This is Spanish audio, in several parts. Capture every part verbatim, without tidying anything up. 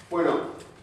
Bueno.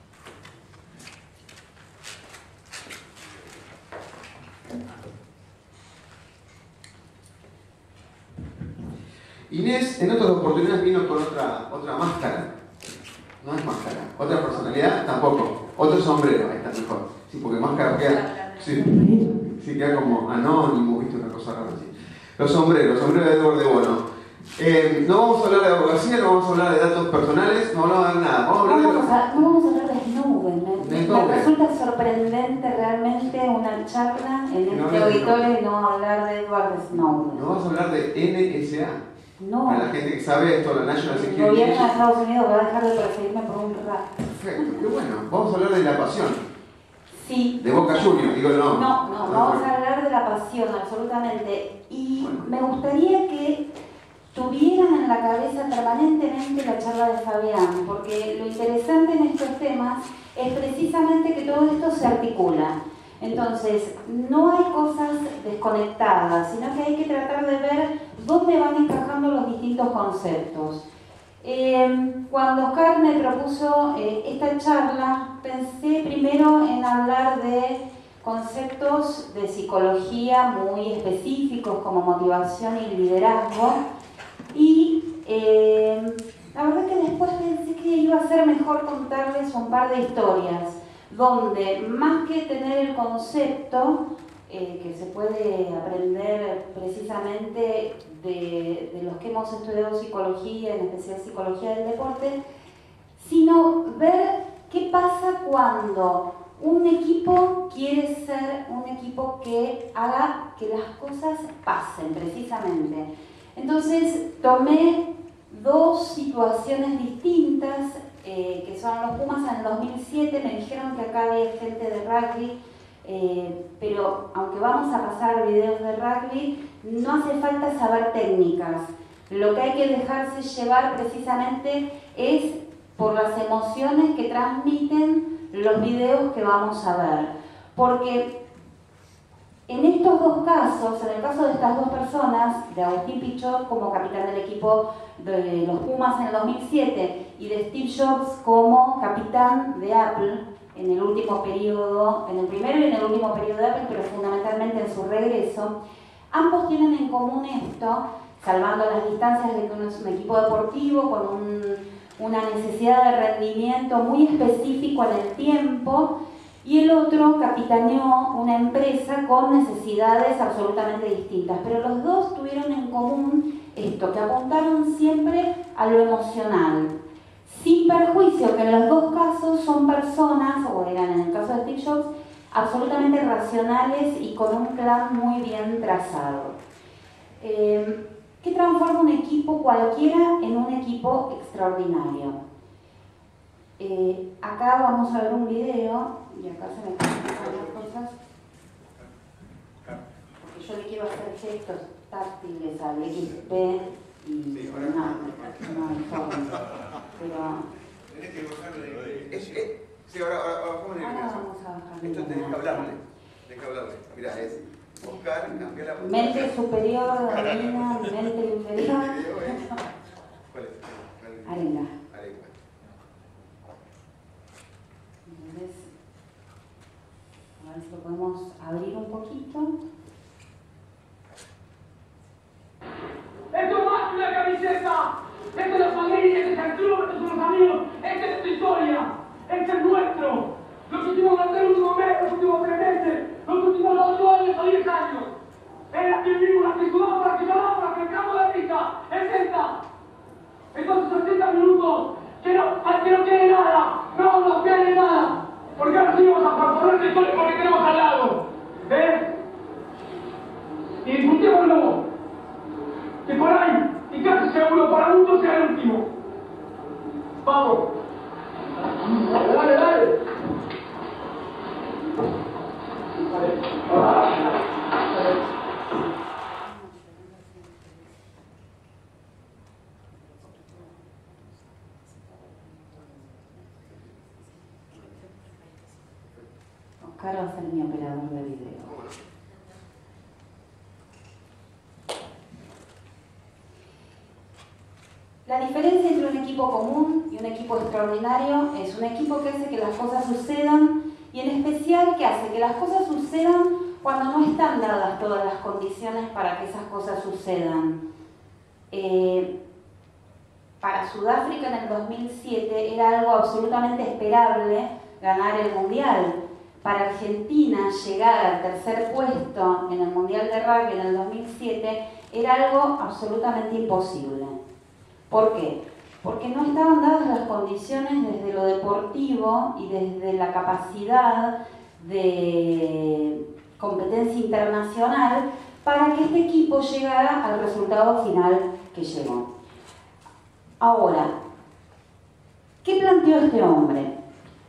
Inés en otras oportunidades vino con otra, otra máscara. No es máscara. Otra personalidad, tampoco. Otro sombrero, ahí está mejor. Sí, porque máscara queda, sí, sí, queda como anónimo, ¿viste? Una cosa rara así. Los sombreros, los sombreros de Edward de Bono. Eh, no vamos a hablar de abogacía, no vamos a hablar de datos personales, no vamos a hablar de nada. Vamos a hablar no, de vamos a, no vamos a hablar de Snowden. Me, de me resulta sorprendente realmente una charla en no este auditorio y no hablar de Edward Snowden. No vas a hablar de N S A. No. A la gente que sabe esto, la National Security. El gobierno de Estados Unidos va a dejar de perseguirme por un rato. Perfecto, qué bueno. Vamos a hablar de la pasión. Sí. De Boca Juniors, digo no. No, no, vamos a hablar de la pasión, absolutamente. Y bueno. me gustaría que tuvieran en la cabeza permanentemente la charla de Fabián, porque lo interesante en estos temas es precisamente que todo esto se articula. Entonces, no hay cosas desconectadas, sino que hay que tratar de ver dónde van encajando los distintos conceptos. Eh, cuando Oscar me propuso eh, esta charla, pensé primero en hablar de conceptos de psicología muy específicos como motivación y liderazgo, y eh, la verdad que después pensé que iba a ser mejor contarles un par de historias donde más que tener el concepto eh, que se puede aprender precisamente de, de los que hemos estudiado psicología, en especial psicología del deporte, sino ver qué pasa cuando un equipo quiere ser un equipo que haga que las cosas pasen precisamente. Entonces tomé dos situaciones distintas, eh, que son los Pumas en el dos mil siete. Me dijeron que acá había gente de rugby, eh, pero aunque vamos a pasar a videos de rugby, no hace falta saber técnicas. Lo que hay que dejarse llevar precisamente es por las emociones que transmiten los videos que vamos a ver. Porque en estos dos casos, en el caso de estas dos personas, de Agustín Pichot como capitán del equipo de los Pumas en el dos mil siete y de Steve Jobs como capitán de Apple en el último periodo, en el primero y en el último periodo de Apple, pero fundamentalmente en su regreso, ambos tienen en común esto, salvando las distancias de que uno es un equipo deportivo con un, una necesidad de rendimiento muy específico en el tiempo, y el otro capitaneó una empresa con necesidades absolutamente distintas. Pero los dos tuvieron en común esto, que apuntaron siempre a lo emocional, sin perjuicio que en los dos casos son personas, o eran en el caso de Steve Jobs, absolutamente racionales y con un plan muy bien trazado. Eh, ¿Qué transforma un equipo cualquiera en un equipo extraordinario? Eh, acá vamos a ver un video, y acá se me complican las cosas, porque yo le quiero hacer gestos táctiles al X P y sí, ahora no, no, no, pero... Tenés que bajarle. Es, es, sí, ahora, ahora, ahora bajamos el ahora ingreso. vamos a bajarle. Esto tenés que hablarle. Tenés que hablarle. Mirá, es Oscar, cambia la pantalla. Mente superior, domina, mente inferior. ¿Cuál es? Arenga. Arenga. Entonces, a ver si lo podemos abrir un poquito. Esto es más que una camiseta. Esto es la familia, este es el club, estos son los amigos. Esta es tu historia. Este es nuestro. Los últimos los últimos meses, los últimos tres meses, los últimos ocho años o diez años. Es la que vivimos, la que sudamos, la que lloramos, la que entramos de risa. Es esta. Estos sesenta minutos que no, que no tiene nada. No nos tiene nada. Porque ahora sí vamos a proponer la historia porque tenemos al lado. ¿Eh? Y disfrutémoslo. Que por ahí, y casi seguro para muchos sea el último. Vamos. Dale, dale, dale. Oscar va a ser mi operador de video. La diferencia entre un equipo común y y un equipo extraordinario es un equipo que hace que las cosas sucedan y en especial que hace que las cosas sucedan cuando no están dadas todas las condiciones para que esas cosas sucedan. Eh, para Sudáfrica en el dos mil siete era algo absolutamente esperable ganar el Mundial. Para Argentina llegar al tercer puesto en el Mundial de Rugby en el dos mil siete era algo absolutamente imposible. ¿Por qué? Porque no estaban dadas las condiciones desde lo deportivo y desde la capacidad de competencia internacional para que este equipo llegara al resultado final que llegó. Ahora, ¿qué planteó este hombre?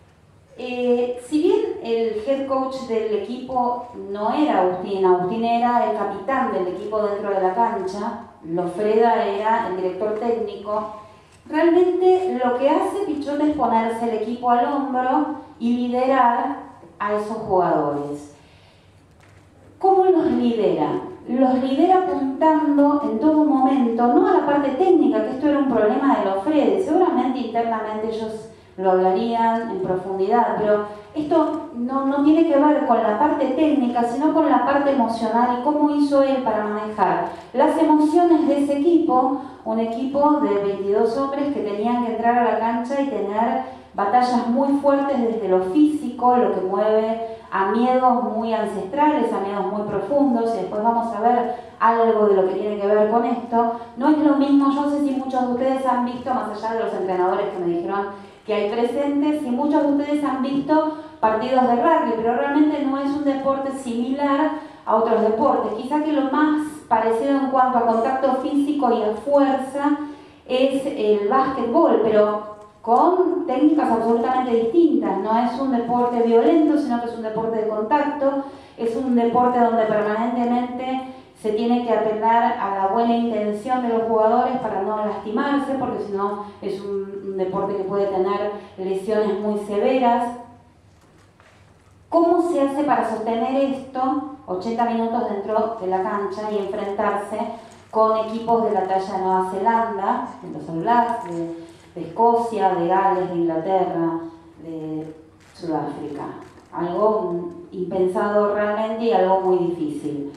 Eh, si bien el head coach del equipo no era Agustín, Agustín era el capitán del equipo dentro de la cancha, Lofreda era el director técnico, realmente lo que hace Pichot es ponerse el equipo al hombro y liderar a esos jugadores. ¿Cómo los lidera? Los lidera apuntando en todo momento, no a la parte técnica, que esto era un problema de Lofreda, seguramente internamente ellos lo hablarían en profundidad, pero esto no, no tiene que ver con la parte técnica, sino con la parte emocional y cómo hizo él para manejar las emociones de ese equipo, un equipo de veintidós hombres que tenían que entrar a la cancha y tener batallas muy fuertes desde lo físico, lo que mueve a miedos muy ancestrales, a miedos muy profundos, y después vamos a ver algo de lo que tiene que ver con esto. No es lo mismo, yo no sé si muchos de ustedes han visto, más allá de los entrenadores que me dijeron que hay presentes, si muchos de ustedes han visto partidos de rugby, pero realmente no es un deporte similar a otros deportes. Quizá que lo más parecido en cuanto a contacto físico y a fuerza es el básquetbol, pero con técnicas absolutamente distintas. No es un deporte violento, sino que es un deporte de contacto, es un deporte donde permanentemente se tiene que apelar a la buena intención de los jugadores para no lastimarse, porque si no es un, un deporte que puede tener lesiones muy severas. ¿Cómo se hace para sostener esto ochenta minutos dentro de la cancha y enfrentarse con equipos de la talla de Nueva Zelanda, de los All Blacks, de, de Escocia, de Gales, de Inglaterra, de Sudáfrica? Algo impensado realmente y algo muy difícil.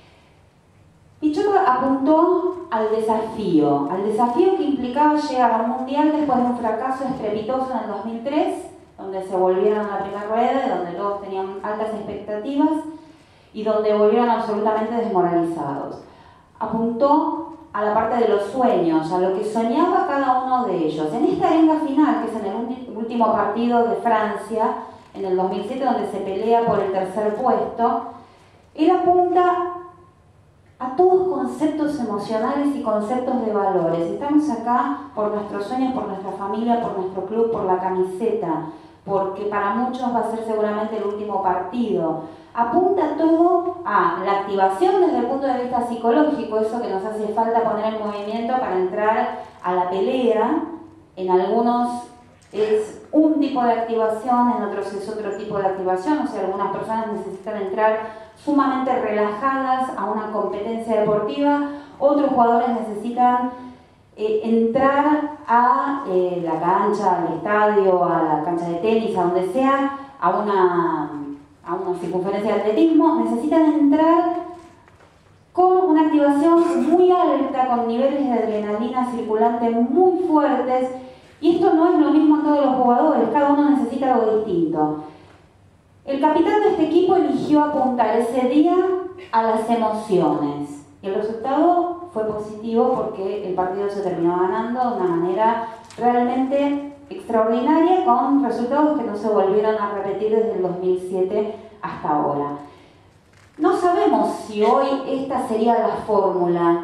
Pichot apuntó al desafío, al desafío que implicaba llegar al Mundial después de un fracaso estrepitoso en el dos mil tres, donde se volvieron a la primera rueda, y donde todos tenían altas expectativas y donde volvieron absolutamente desmoralizados. Apuntó a la parte de los sueños, a lo que soñaba cada uno de ellos. En esta arenga final, que es en el último partido de Francia, en el dos mil siete, donde se pelea por el tercer puesto, él apunta a todos conceptos emocionales y conceptos de valores. Estamos acá por nuestros sueños, por nuestra familia, por nuestro club, por la camiseta, porque para muchos va a ser seguramente el último partido. Apunta todo a la activación desde el punto de vista psicológico, eso que nos hace falta poner en movimiento para entrar a la pelea. En algunos es un tipo de activación, en otros es otro tipo de activación, o sea, algunas personas necesitan entrar sumamente relajadas a una competencia deportiva, otros jugadores necesitan eh, entrar a eh, la cancha, al estadio, a la cancha de tenis, a donde sea, a una, a una circunferencia de atletismo, necesitan entrar con una activación muy alta, con niveles de adrenalina circulante muy fuertes, y esto no es lo mismo en todos los jugadores, cada uno necesita algo distinto. El capitán de este equipo eligió apuntar ese día a las emociones. Y el resultado fue positivo porque el partido se terminó ganando de una manera realmente extraordinaria, con resultados que no se volvieron a repetir desde el dos mil siete hasta ahora. No sabemos si hoy esta sería la fórmula,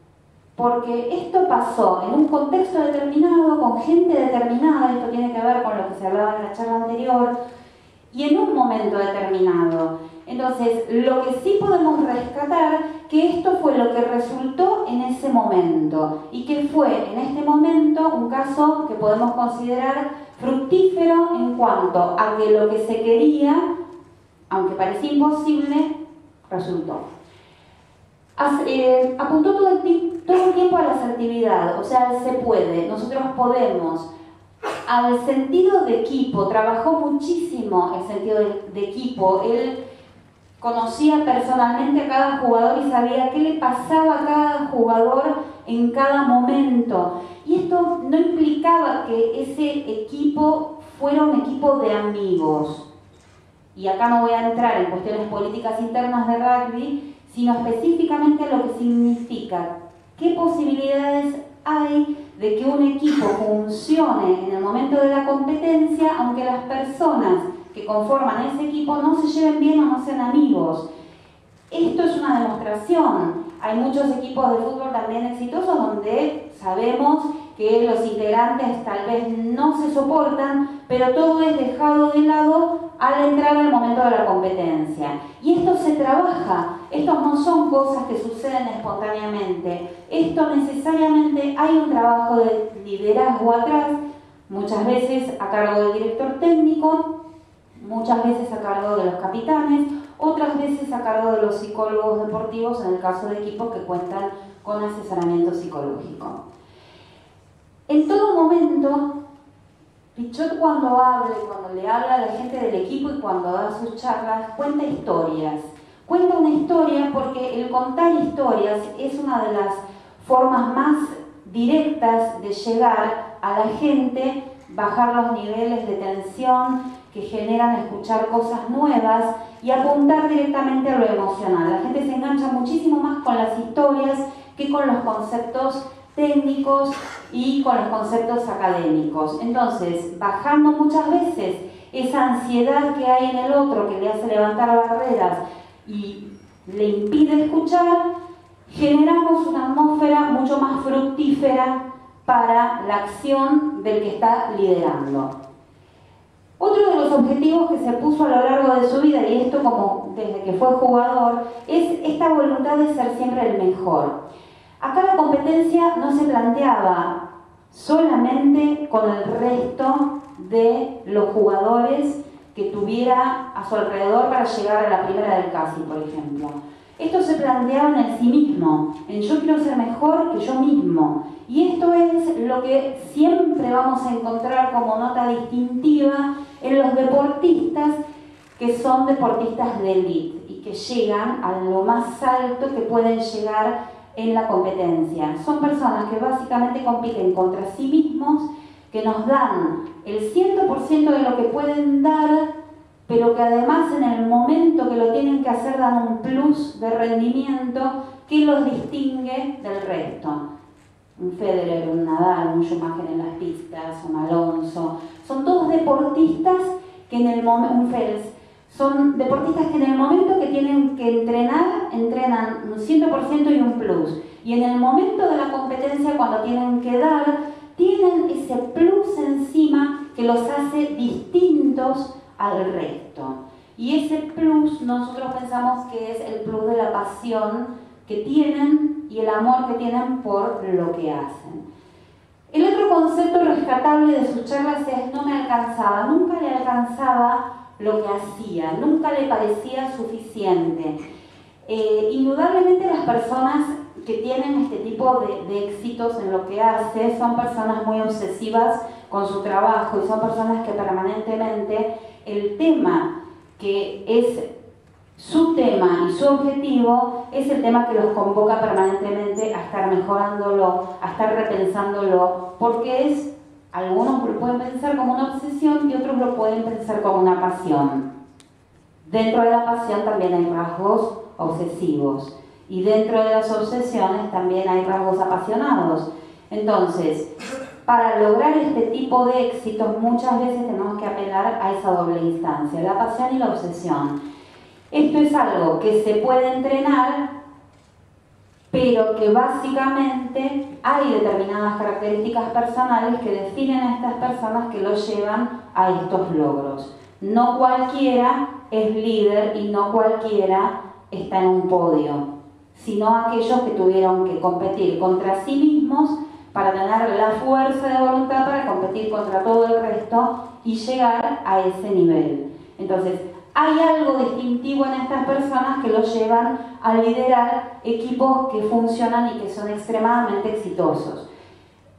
porque esto pasó en un contexto determinado, con gente determinada, esto tiene que ver con lo que se hablaba en la charla anterior, y en un momento determinado. Entonces, lo que sí podemos rescatar, que esto fue lo que resultó en ese momento, y que fue en este momento un caso que podemos considerar fructífero en cuanto a que lo que se quería, aunque parecía imposible, resultó. As, eh, apuntó todo el, todo el tiempo a la asertividad, o sea, se puede, nosotros podemos. al sentido de equipo, trabajó muchísimo el sentido de, de equipo. Él conocía personalmente a cada jugador y sabía qué le pasaba a cada jugador en cada momento. Y esto no implicaba que ese equipo fuera un equipo de amigos. Y acá no voy a entrar en cuestiones políticas internas de rugby, sino específicamente lo que significa, qué posibilidades hay de que un equipo funcione en el momento de la competencia, aunque las personas que conforman ese equipo no se lleven bien o no sean amigos. Esto es una demostración. Hay muchos equipos de fútbol también exitosos donde sabemos que los integrantes tal vez no se soportan, pero todo es dejado de lado al entrar al momento de la competencia. Y esto se trabaja. Estos no son cosas que suceden espontáneamente. Esto necesariamente hay un trabajo de liderazgo atrás, muchas veces a cargo del director técnico, muchas veces a cargo de los capitanes, otras veces a cargo de los psicólogos deportivos en el caso de equipos que cuentan con asesoramiento psicológico. En todo momento, Pichot cuando habla, cuando le habla a la gente del equipo y cuando da sus charlas, cuenta historias. Cuenta una historia porque el contar historias es una de las formas más directas de llegar a la gente, bajar los niveles de tensión que generan escuchar cosas nuevas y apuntar directamente a lo emocional. La gente se engancha muchísimo más con las historias que con los conceptos técnicos y con los conceptos académicos. Entonces, bajando muchas veces esa ansiedad que hay en el otro que le hace levantar barreras y le impide escuchar, generamos una atmósfera mucho más fructífera para la acción del que está liderando. Otro de los objetivos que se puso a lo largo de su vida, y esto como desde que fue jugador, es esta voluntad de ser siempre el mejor. Acá la competencia no se planteaba solamente con el resto de los jugadores que tuviera a su alrededor para llegar a la primera del CASI, por ejemplo. Esto se planteaba en el sí mismo, en yo quiero ser mejor que yo mismo. Y esto es lo que siempre vamos a encontrar como nota distintiva en los deportistas que son deportistas de élite y que llegan a lo más alto que pueden llegar en la competencia. Son personas que básicamente compiten contra sí mismos, que nos dan el cien por ciento de lo que pueden dar, pero que además en el momento que lo tienen que hacer dan un plus de rendimiento que los distingue del resto. Un Federer, un Nadal, un Schumacher en las pistas, un Alonso, son todos deportistas que en el momento, un Fels, son deportistas que en el momento que tienen que entrenar, entrenan un cien por ciento y un plus. Y en el momento de la competencia, cuando tienen que dar, tienen ese plus encima que los hace distintos al resto. Y ese plus nosotros pensamos que es el plus de la pasión que tienen y el amor que tienen por lo que hacen. El otro concepto rescatable de sus charlas es no me alcanzaba, nunca le alcanzaba lo que hacía, nunca le parecía suficiente. Eh, indudablemente las personas que tienen este tipo de, de éxitos en lo que hace son personas muy obsesivas con su trabajo y son personas que permanentemente el tema que es su tema y su objetivo es el tema que los convoca permanentemente a estar mejorándolo, a estar repensándolo, porque es, algunos lo pueden pensar como una obsesión y otros lo pueden pensar como una pasión. Dentro de la pasión también hay rasgos obsesivos y dentro de las obsesiones también hay rasgos apasionados. Entonces, para lograr este tipo de éxitos muchas veces tenemos que apelar a esa doble instancia, la pasión y la obsesión. Esto es algo que se puede entrenar, pero que básicamente hay determinadas características personales que definen a estas personas que los llevan a estos logros. No cualquiera es líder y no cualquiera está en un podio, sino aquellos que tuvieron que competir contra sí mismos para tener la fuerza de voluntad para competir contra todo el resto y llegar a ese nivel. Entonces, hay algo distintivo en estas personas que los llevan a liderar equipos que funcionan y que son extremadamente exitosos.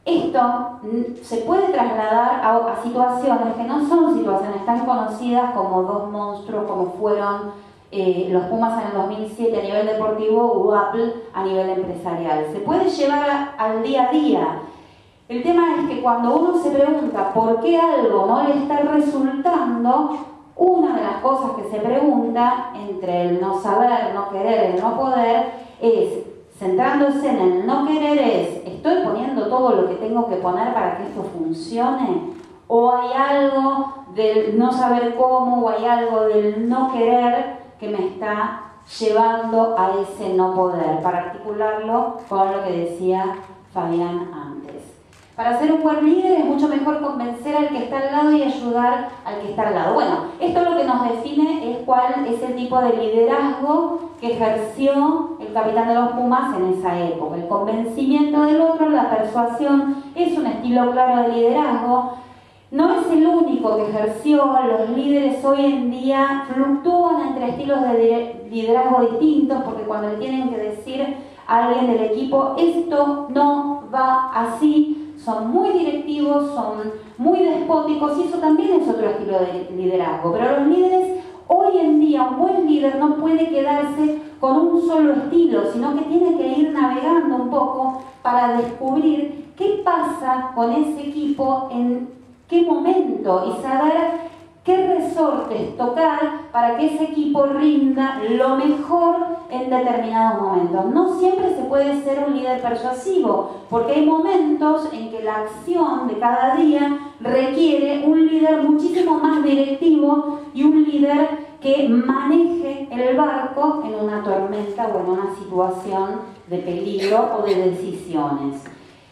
Esto se puede trasladar a, a situaciones que no son situaciones tan conocidas como dos monstruos como fueron eh, los Pumas en el dos mil siete a nivel deportivo o Apple a nivel empresarial. Se puede llevar a, al día a día. El tema es que cuando uno se pregunta por qué algo no le está resultando, una de las cosas que se pregunta entre el no saber, no querer, el no poder, es, centrándose en el no querer, es, ¿estoy poniendo todo lo que tengo que poner para que esto funcione? ¿O hay algo del no saber cómo, o hay algo del no querer que me está llevando a ese no poder? Para articularlo con lo que decía Fabián antes. Para ser un buen líder es mucho mejor convencer al que está al lado y ayudar al que está al lado. Bueno, esto lo que nos define es cuál es el tipo de liderazgo que ejerció el capitán de los Pumas en esa época. El convencimiento del otro, la persuasión, es un estilo claro de liderazgo. No es el único que ejerció. Los líderes hoy en día fluctúan entre estilos de liderazgo distintos, porque cuando le tienen que decir a alguien del equipo, esto no va así, son muy directivos, son muy despóticos, y eso también es otro estilo de liderazgo. Pero los líderes, hoy en día, un buen líder no puede quedarse con un solo estilo, sino que tiene que ir navegando un poco para descubrir qué pasa con ese equipo, en qué momento, y saber qué resortes tocar para que ese equipo rinda lo mejor en determinados momentos. No siempre se puede ser un líder persuasivo, porque hay momentos en que la acción de cada día requiere un líder muchísimo más directivo y un líder que maneje el barco en una tormenta o en una situación de peligro o de decisiones.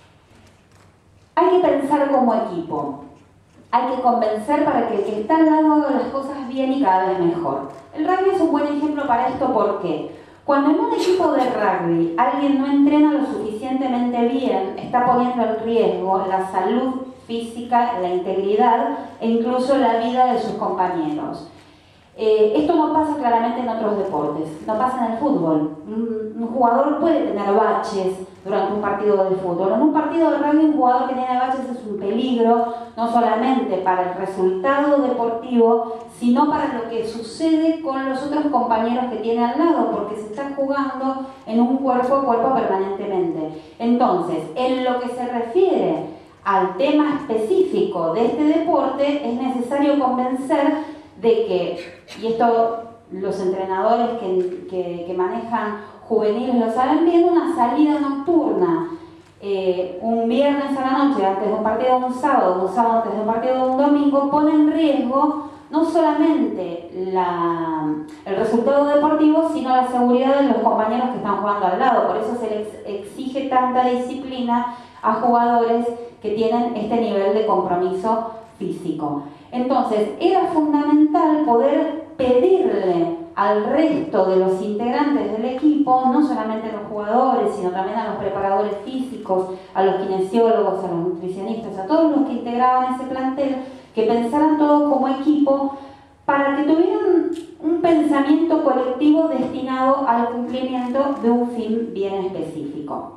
Hay que pensar como equipo. Hay que convencer para que el que está al lado haga las cosas bien y cada vez mejor. El rugby es un buen ejemplo para esto. ¿Por qué? Cuando en un equipo de rugby alguien no entrena lo suficientemente bien, está poniendo en riesgo la salud física, la integridad e incluso la vida de sus compañeros. Eh, esto no pasa claramente en otros deportes, no pasa en el fútbol. Un, un jugador puede tener baches durante un partido de fútbol. En un partido de rugby, un jugador que tiene baches es un peligro, no solamente para el resultado deportivo, sino para lo que sucede con los otros compañeros que tiene al lado, porque se está jugando en un cuerpo a cuerpo permanentemente. Entonces, en lo que se refiere al tema específico de este deporte, es necesario convencer de que, y esto los entrenadores que, que, que manejan juveniles lo saben bien, una salida nocturna eh, un viernes a la noche antes de un partido de un sábado, un sábado antes de un partido de un domingo, pone en riesgo no solamente la, el resultado deportivo, sino la seguridad de los compañeros que están jugando al lado. Por eso se les exige tanta disciplina a jugadores que tienen este nivel de compromiso físico. Entonces, era fundamental poder pedirle al resto de los integrantes del equipo, no solamente a los jugadores, sino también a los preparadores físicos, a los kinesiólogos, a los nutricionistas, a todos los que integraban ese plantel, que pensaran todos como equipo para que tuvieran un pensamiento colectivo destinado al cumplimiento de un fin bien específico.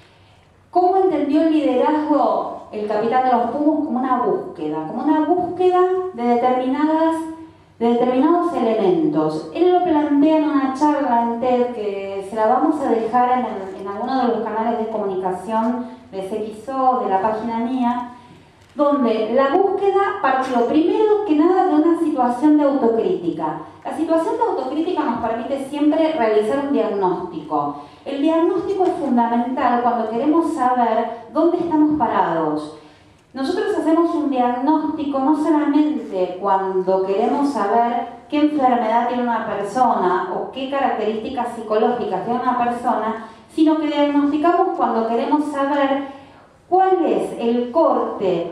¿Cómo entendió el liderazgo el capitán de los Pumas? Como una búsqueda, como una búsqueda de, determinadas, de determinados elementos. Él lo plantea en una charla en TED que se la vamos a dejar en, el, en alguno de los canales de comunicación de C X O, de la página mía, donde la búsqueda partió primero que nada de una situación de autocrítica. La situación de autocrítica nos permite siempre realizar un diagnóstico. El diagnóstico es fundamental cuando queremos saber dónde estamos parados. Nosotros hacemos un diagnóstico no solamente cuando queremos saber qué enfermedad tiene una persona o qué características psicológicas tiene una persona, sino que diagnosticamos cuando queremos saber cuál es el corte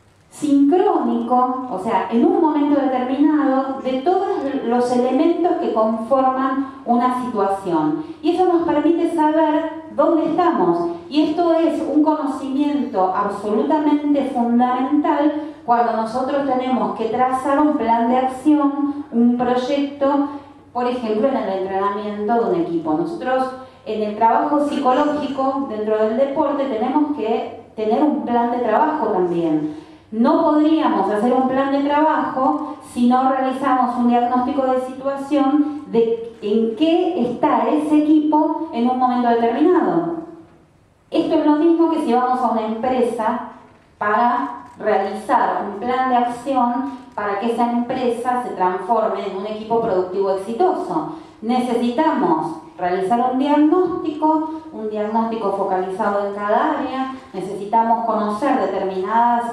sincrónico, o sea, en un momento determinado, de todos los elementos que conforman una situación. Y eso nos permite saber dónde estamos. Y esto es un conocimiento absolutamente fundamental cuando nosotros tenemos que trazar un plan de acción, un proyecto, por ejemplo, en el entrenamiento de un equipo. Nosotros, en el trabajo psicológico dentro del deporte, tenemos que tener un plan de trabajo también. No podríamos hacer un plan de trabajo si no realizamos un diagnóstico de situación de en qué está ese equipo en un momento determinado. Esto es lo mismo que si vamos a una empresa para realizar un plan de acción para que esa empresa se transforme en un equipo productivo exitoso. Necesitamos realizar un diagnóstico, un diagnóstico focalizado en cada área, necesitamos conocer determinadas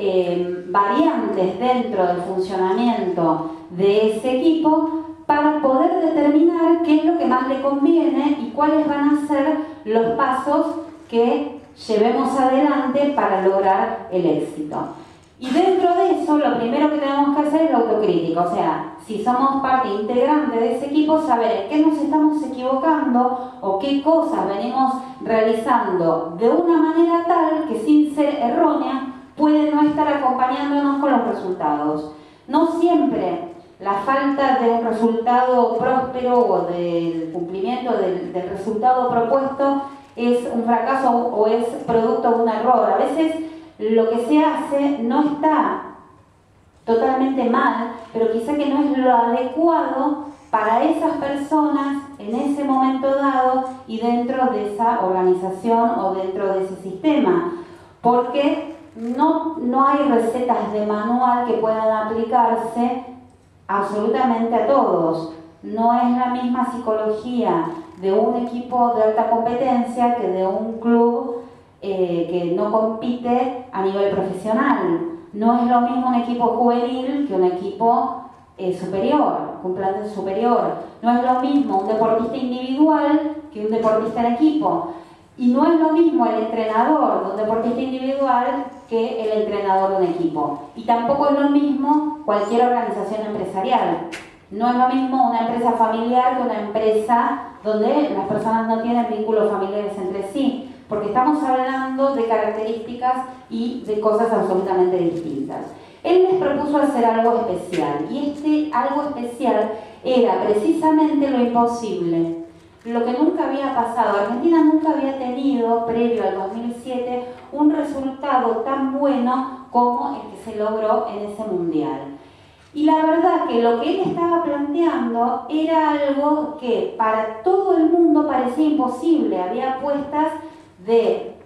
eh, variantes dentro del funcionamiento de ese equipo para poder determinar qué es lo que más le conviene y cuáles van a ser los pasos que llevemos adelante para lograr el éxito. Y dentro de eso, lo primero que tenemos que hacer es la autocrítica, o sea, si somos parte integrante de ese equipo, saber en qué nos estamos equivocando o qué cosas venimos realizando de una manera tal que, sin ser errónea, puede no estar acompañándonos con los resultados. No siempre la falta de un resultado próspero o del cumplimiento del, del resultado propuesto es un fracaso o es producto de un error. A veces lo que se hace no está totalmente mal, pero quizá que no es lo adecuado para esas personas en ese momento dado y dentro de esa organización o dentro de ese sistema, porque no, no hay recetas de manual que puedan aplicarse absolutamente a todos. No es la misma psicología de un equipo de alta competencia que de un club eh, que no compite a nivel profesional. No es lo mismo un equipo juvenil que un equipo eh, superior, un plan superior. No es lo mismo un deportista individual que un deportista en equipo. Y no es lo mismo el entrenador de un deportista individual que el entrenador de un equipo. Y tampoco es lo mismo cualquier organización empresarial. No es lo mismo una empresa familiar que una empresa donde las personas no tienen vínculos familiares entre sí, porque estamos hablando de características y de cosas absolutamente distintas. Él les propuso hacer algo especial, y este algo especial era precisamente lo imposible, lo que nunca había pasado. Argentina nunca había tenido, previo al dos mil siete, un resultado tan bueno como el que se logró en ese mundial. Y la verdad que lo que él estaba planteando era algo que para todo el mundo parecía imposible. Había apuestas de,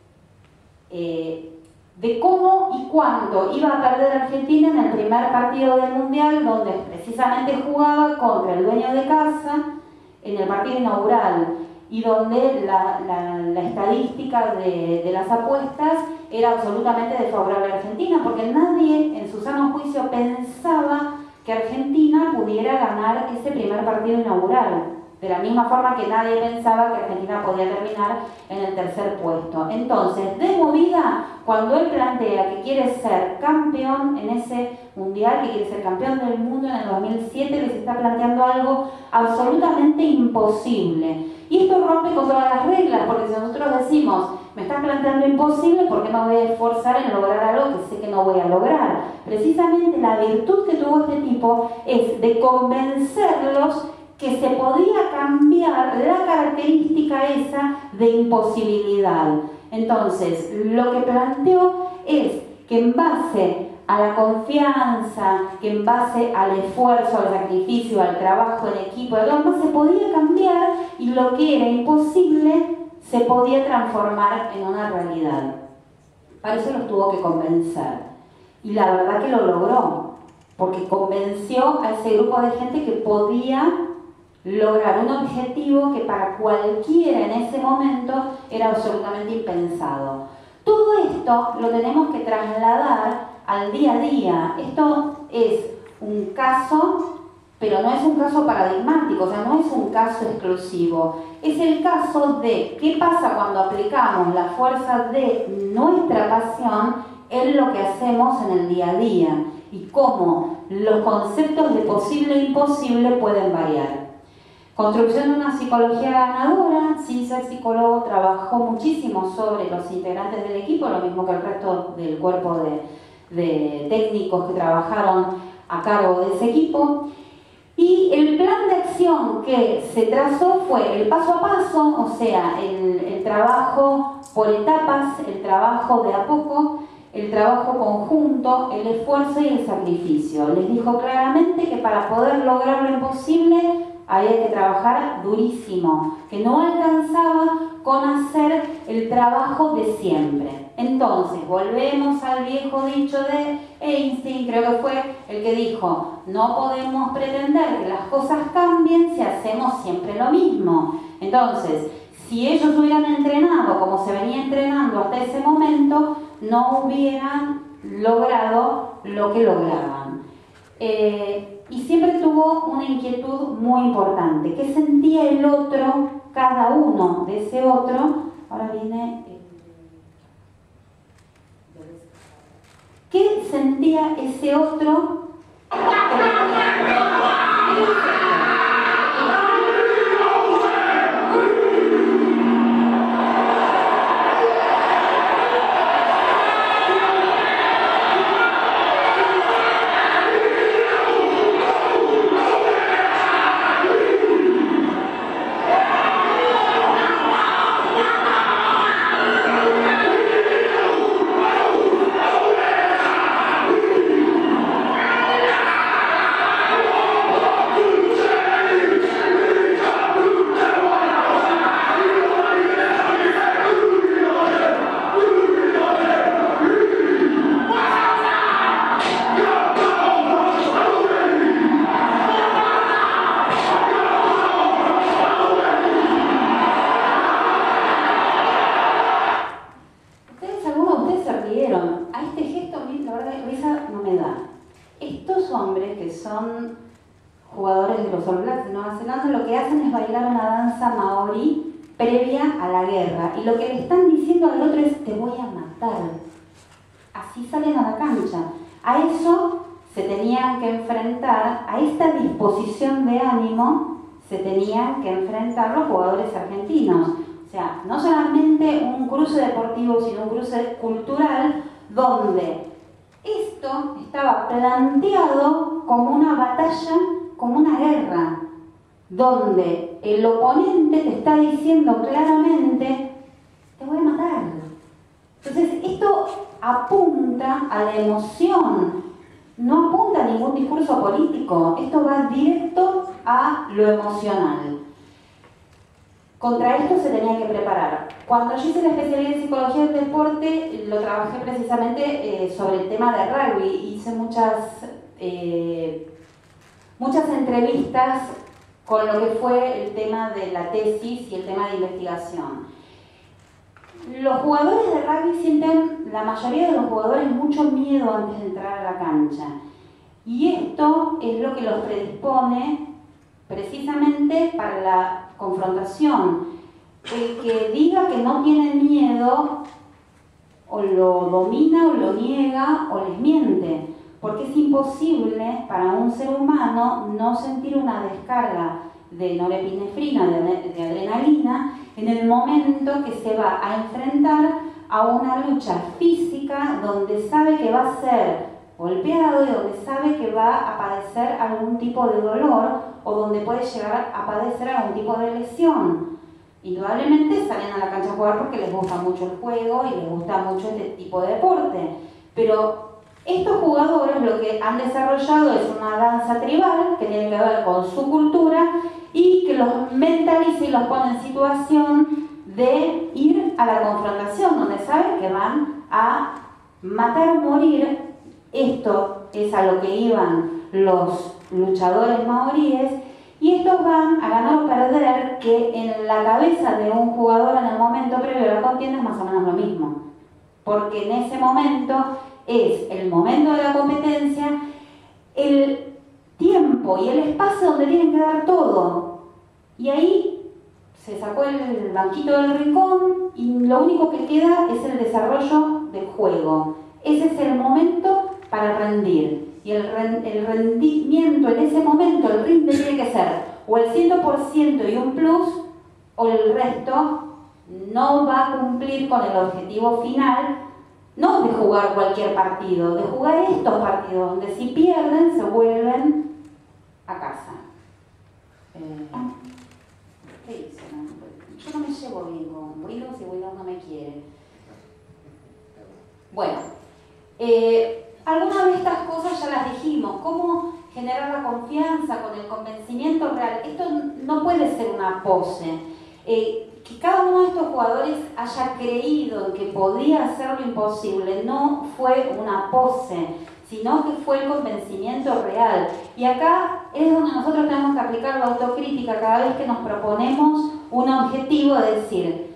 eh, de cómo y cuándo iba a perder Argentina en el primer partido del Mundial, donde precisamente jugaba contra el dueño de casa en el partido inaugural, y donde la, la, la estadística de, de las apuestas era absolutamente desfavorable a Argentina, porque nadie en su sano juicio pensaba que Argentina pudiera ganar ese primer partido inaugural, de la misma forma que nadie pensaba que Argentina podía terminar en el tercer puesto. Entonces, de movida, cuando él plantea que quiere ser campeón en ese mundial, que quiere ser campeón del mundo en el dos mil siete, les está planteando algo absolutamente imposible. Y esto rompe con todas las reglas, porque si nosotros decimos, me están planteando imposible, ¿por qué me voy a esforzar en lograr algo que sé que no voy a lograr? Precisamente la virtud que tuvo este tipo es de convencerlos que se podía cambiar la característica esa de imposibilidad. Entonces, lo que planteó es que en base a la confianza, que en base al esfuerzo, al sacrificio, al trabajo en equipo, además se podía cambiar, y lo que era imposible se podía transformar en una realidad. Para eso los tuvo que convencer. Y la verdad que lo logró, porque convenció a ese grupo de gente que podía lograr un objetivo que para cualquiera en ese momento era absolutamente impensado. Todo esto lo tenemos que trasladar al día a día. Esto es un caso, pero no es un caso paradigmático, o sea, no es un caso exclusivo. Es el caso de qué pasa cuando aplicamos la fuerza de nuestra pasión en lo que hacemos en el día a día y cómo los conceptos de posible e imposible pueden variar. Construcción de una psicología ganadora. Sin ser psicólogo, trabajó muchísimo sobre los integrantes del equipo, lo mismo que el resto del cuerpo de, de técnicos que trabajaron a cargo de ese equipo. Y el plan de acción que se trazó fue el paso a paso, o sea, el, el trabajo por etapas, el trabajo de a poco, el trabajo conjunto, el esfuerzo y el sacrificio. Les dijo claramente que para poder lograr lo imposible había que trabajar durísimo, que no alcanzaba con hacer el trabajo de siempre. Entonces, volvemos al viejo dicho de Einstein, creo que fue el que dijo: no podemos pretender que las cosas cambien si hacemos siempre lo mismo. Entonces, si ellos hubieran entrenado como se venía entrenando hasta ese momento, no hubieran logrado lo que lograban. Eh, y siempre tuvo una inquietud muy importante. ¿Qué sentía el otro, cada uno de ese otro? Ahora viene... ¿Qué sentía ese otro? Y lo que le están diciendo al otro es: te voy a matar. Así salen a la cancha. A eso se tenían que enfrentar, a esta disposición de ánimo se tenían que enfrentar los jugadores argentinos. O sea, no solamente un cruce deportivo, sino un cruce cultural donde esto estaba planteado como una batalla, como una guerra, donde el oponente te está diciendo claramente: te voy a matar. Entonces, esto apunta a la emoción, no apunta a ningún discurso político, esto va directo a lo emocional. Contra esto se tenía que preparar. Cuando yo hice la especialidad en psicología del deporte, lo trabajé precisamente eh, sobre el tema de rugby. Hice muchas, eh, muchas entrevistas con lo que fue el tema de la tesis y el tema de investigación. Los jugadores de rugby sienten, la mayoría de los jugadores, mucho miedo antes de entrar a la cancha. Y esto es lo que los predispone precisamente para la confrontación. El que diga que no tiene miedo, o lo domina, o lo niega, o les miente. Porque es imposible para un ser humano no sentir una descarga de norepinefrina, de, de adrenalina, en el momento que se va a enfrentar a una lucha física donde sabe que va a ser golpeado y donde sabe que va a padecer algún tipo de dolor o donde puede llegar a padecer algún tipo de lesión. Indudablemente salen a la cancha a jugar porque les gusta mucho el juego y les gusta mucho este tipo de deporte, pero estos jugadores lo que han desarrollado es una danza tribal que tiene que ver con su cultura y que los mentaliza y los pone en situación de ir a la confrontación, donde saben que van a matar o morir. Esto es a lo que iban los luchadores maoríes, y estos van a ganar o perder, que en la cabeza de un jugador en el momento previo a la contienda es más o menos lo mismo, porque en ese momento es el momento de la competencia, el tiempo y el espacio donde tienen que dar todo. Y ahí se sacó el banquito del rincón y lo único que queda es el desarrollo del juego. Ese es el momento para rendir. Y el, el rendimiento en ese momento, el rinde tiene que ser o el cien por ciento y un plus, o el resto no va a cumplir con el objetivo final. No de jugar cualquier partido, de jugar estos partidos, donde si pierden se vuelven a casa. generar la confianza, con el convencimiento real. Esto no puede ser una pose. Eh, que cada uno de estos jugadores haya creído en que podía hacer lo imposible no fue una pose, sino que fue el convencimiento real. Y acá es donde nosotros tenemos que aplicar la autocrítica cada vez que nos proponemos un objetivo, de decir,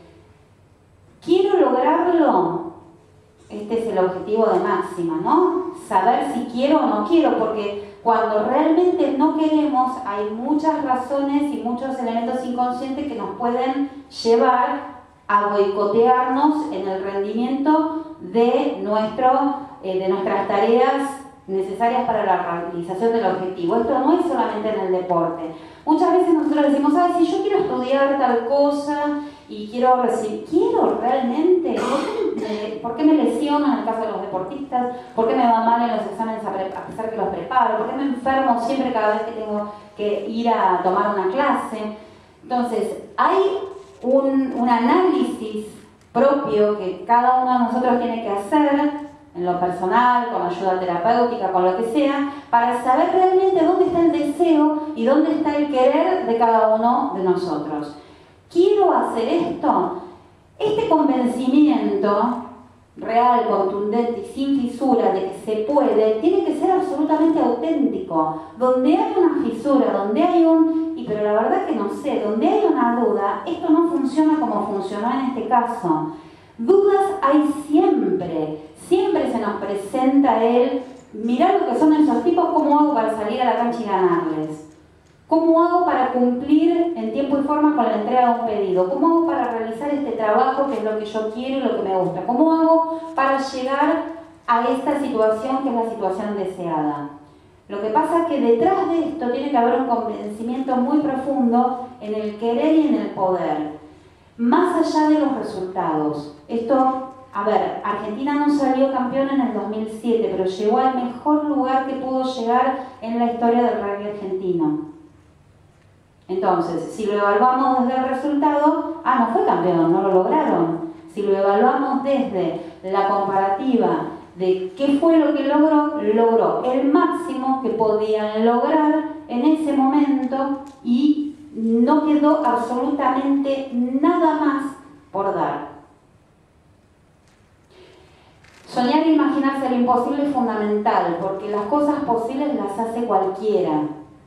quiero lograrlo. Este es el objetivo de máxima, ¿no? Saber si quiero o no quiero, porque cuando realmente no queremos hay muchas razones y muchos elementos inconscientes que nos pueden llevar a boicotearnos en el rendimiento de, nuestro, eh, de nuestras tareas necesarias para la realización del objetivo. Esto no es solamente en el deporte. Muchas veces nosotros decimos, ah, si yo quiero estudiar tal cosa y quiero recibir, ¿quiero realmente? ¿Por qué, me, ¿Por qué me lesiono en el caso de los deportistas? ¿Por qué me va mal en los exámenes a pesar que los preparo? ¿Por qué me enfermo siempre cada vez que tengo que ir a tomar una clase? Entonces, hay un, un análisis propio que cada uno de nosotros tiene que hacer en lo personal, con ayuda terapéutica, con lo que sea, para saber realmente dónde está el deseo y dónde está el querer de cada uno de nosotros. ¿Quiero hacer esto? Este convencimiento real, contundente y sin fisura de que se puede, tiene que ser absolutamente auténtico. Donde hay una fisura, donde hay un... y pero la verdad que no sé, donde hay una duda, esto no funciona como funcionó en este caso. Dudas hay siempre. Siempre se nos presenta el, mirá lo que son esos tipos, ¿cómo hago para salir a la cancha y ganarles? ¿Cómo hago para cumplir en tiempo y forma con la entrega de un pedido? ¿Cómo hago para realizar este trabajo que es lo que yo quiero y lo que me gusta? ¿Cómo hago para llegar a esta situación que es la situación deseada? Lo que pasa es que detrás de esto tiene que haber un convencimiento muy profundo en el querer y en el poder, más allá de los resultados. Esto... A ver, Argentina no salió campeón en el dos mil siete, pero llegó al mejor lugar que pudo llegar en la historia del rugby argentino. Entonces, si lo evaluamos desde el resultado, ah, no fue campeón, no lo lograron. Si lo evaluamos desde la comparativa de qué fue lo que logró, logró el máximo que podían lograr en ese momento y no quedó absolutamente nada más por dar. Soñar e imaginarse lo imposible es fundamental, porque las cosas posibles las hace cualquiera.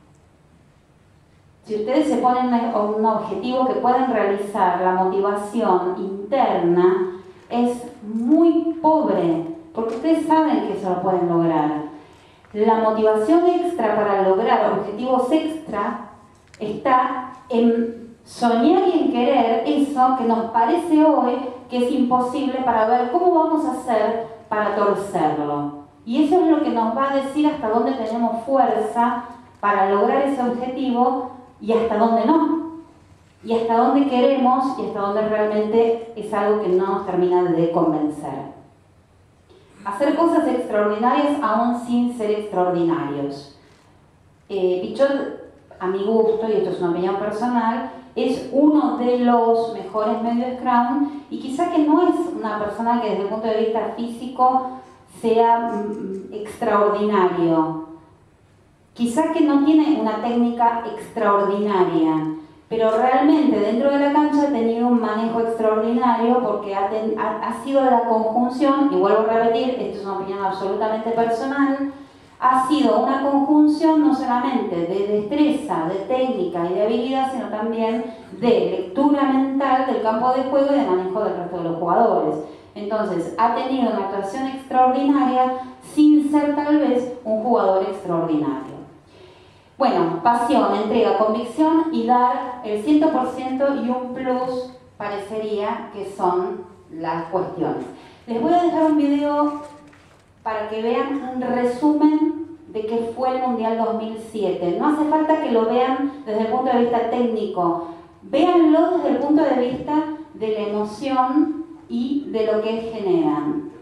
Si ustedes se ponen un objetivo que pueden realizar, la motivación interna es muy pobre, porque ustedes saben que eso lo pueden lograr. La motivación extra para lograr objetivos extra está en soñar y en querer eso que nos parece hoy que es imposible, para ver cómo vamos a hacer para torcerlo. Y eso es lo que nos va a decir hasta dónde tenemos fuerza para lograr ese objetivo y hasta dónde no. Y hasta dónde queremos y hasta dónde realmente es algo que no nos termina de convencer. Hacer cosas extraordinarias aún sin ser extraordinarios. Eh, Pichot, a mi gusto, y esto es una opinión personal, es uno de los mejores medios Scrum y quizá que no es una persona que desde el punto de vista físico sea mm, extraordinario. Quizá que no tiene una técnica extraordinaria, pero realmente dentro de la cancha ha tenido un manejo extraordinario porque ha, ten, ha, ha sido la conjunción, y vuelvo a repetir, esto es una opinión absolutamente personal, ha sido una conjunción no solamente de destreza, de técnica y de habilidad, sino también de lectura mental del campo de juego y de manejo del resto de los jugadores. Entonces, ha tenido una actuación extraordinaria sin ser tal vez un jugador extraordinario. Bueno, pasión, entrega, convicción y dar el cien por ciento y un plus parecería que son las cuestiones. Les voy a dejar un video para que vean un resumen de qué fue el Mundial dos mil siete. No hace falta que lo vean desde el punto de vista técnico, véanlo desde el punto de vista de la emoción y de lo que generan.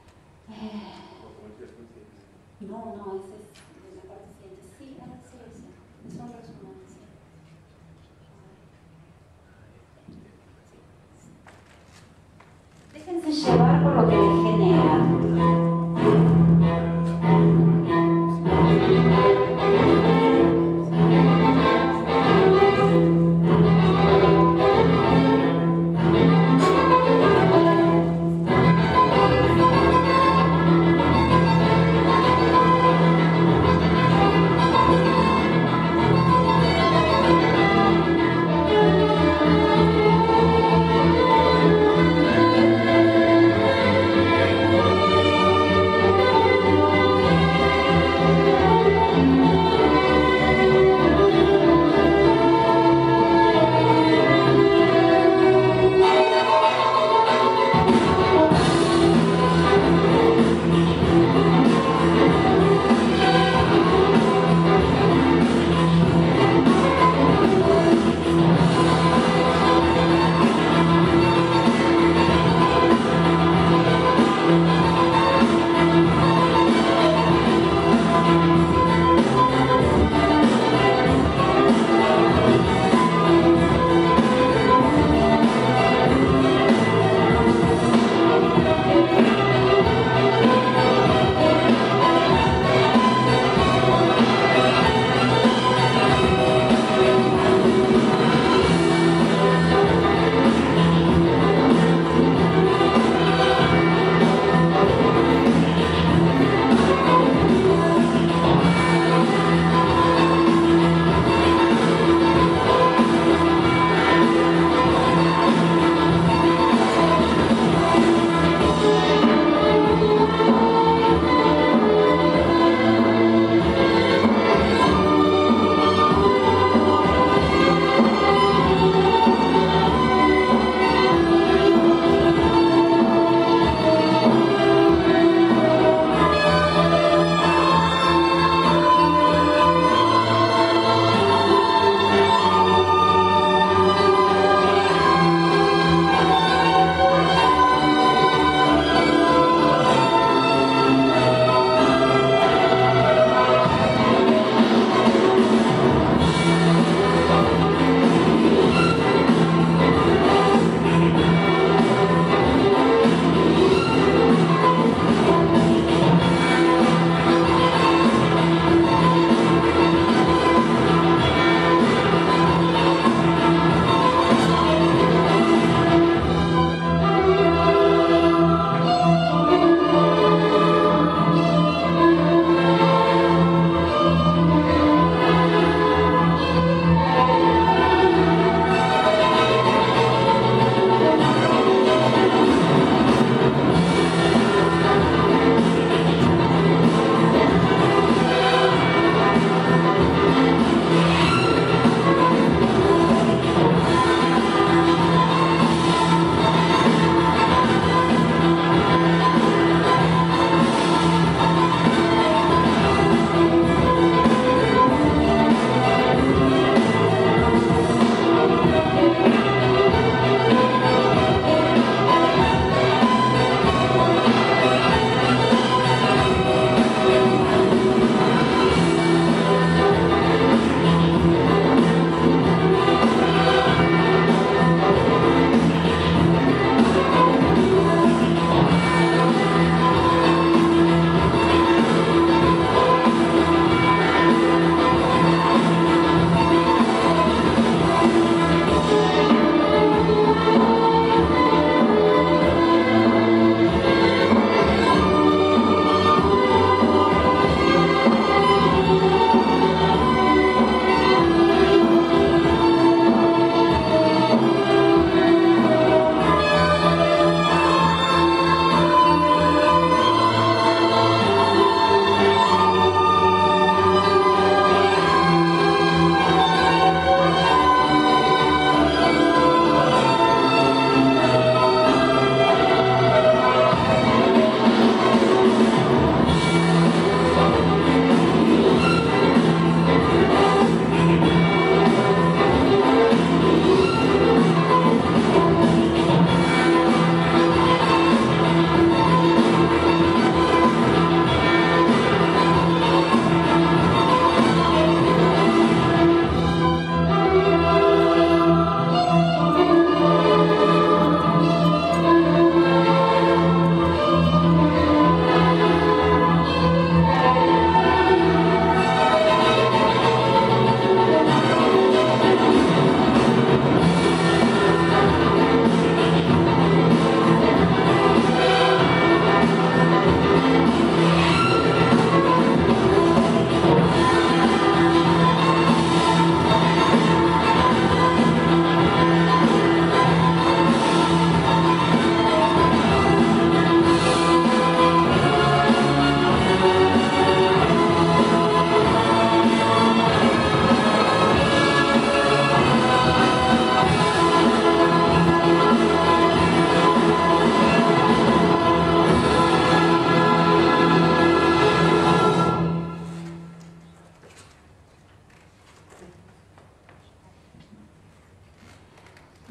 No, no, ese es de la parte siguiente. Sí, sí, sí, es un resumen. Sí. Déjense llevar por lo que les genera.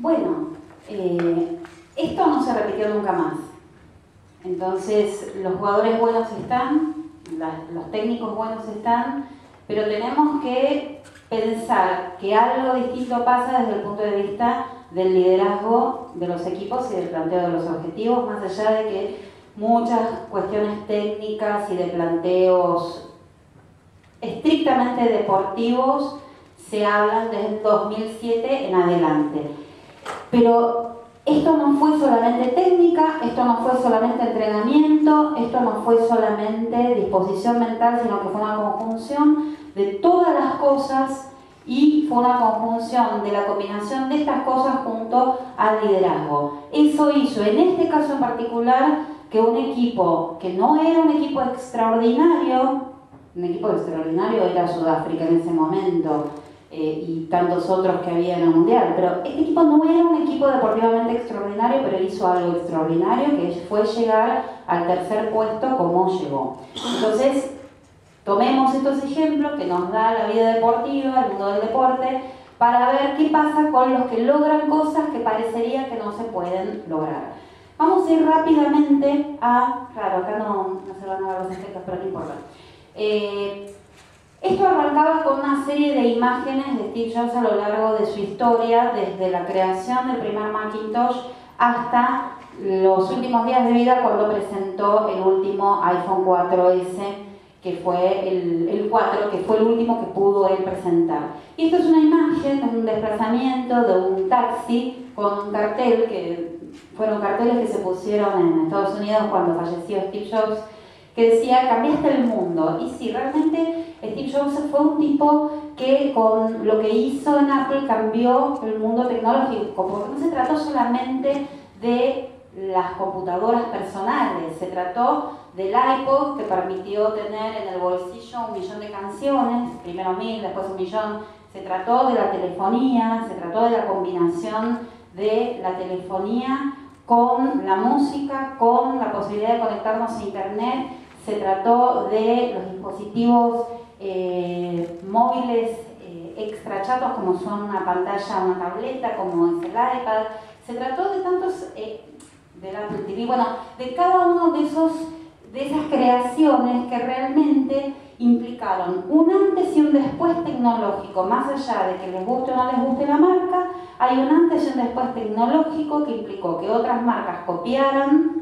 bueno, eh, esto no se repitió nunca más. Entonces, los jugadores buenos están, la, los técnicos buenos están, pero tenemos que pensar que algo distinto pasa desde el punto de vista del liderazgo de los equipos y del planteo de los objetivos, más allá de que muchas cuestiones técnicas y de planteos estrictamente deportivos se hablan desde el dos mil siete en adelante. Pero esto no fue solamente técnica, esto no fue solamente entrenamiento, esto no fue solamente disposición mental, sino que fue una conjunción de todas las cosas y fue una conjunción de la combinación de estas cosas junto al liderazgo. Eso hizo, en este caso en particular, que un equipo que no era un equipo extraordinario, un equipo extraordinario era Sudáfrica en ese momento, eh, y tantos otros que había en el Mundial, pero este equipo no era un equipo deportivamente extraordinario, pero hizo algo extraordinario, que fue llegar al tercer puesto como llegó. Entonces, tomemos estos ejemplos que nos da la vida deportiva, el mundo del deporte, para ver qué pasa con los que logran cosas que parecería que no se pueden lograr. Vamos a ir rápidamente a... Claro, acá no, no se van a ver los efectos, pero no importa. Eh, esto arrancaba con una serie de imágenes de Steve Jobs a lo largo de su historia, desde la creación del primer Macintosh hasta los últimos días de vida, cuando presentó el último iPhone cuatro ese, que fue el, el cuatro, que fue el último que pudo él presentar. Y esto es una imagen de un desplazamiento de un taxi con un cartel, que fueron carteles que se pusieron en Estados Unidos cuando falleció Steve Jobs, que decía: cambiaste el mundo. Y sí, realmente Steve Jobs fue un tipo que con lo que hizo en Apple cambió el mundo tecnológico, porque no se trató solamente de las computadoras personales, se trató del iPod, que permitió tener en el bolsillo un millón de canciones, primero mil, después un millón. Se trató de la telefonía, se trató de la combinación de la telefonía con la música, con la posibilidad de conectarnos a internet. Se trató de los dispositivos eh, móviles eh, extra chatos, como son una pantalla, una tableta, como es el iPad. Se trató de tantos, eh, de la Apple T V, bueno, de cada uno de esos de esas creaciones que realmente implicaron un antes y un después tecnológico. Más allá de que les guste o no les guste la marca, hay un antes y un después tecnológico que implicó que otras marcas copiaran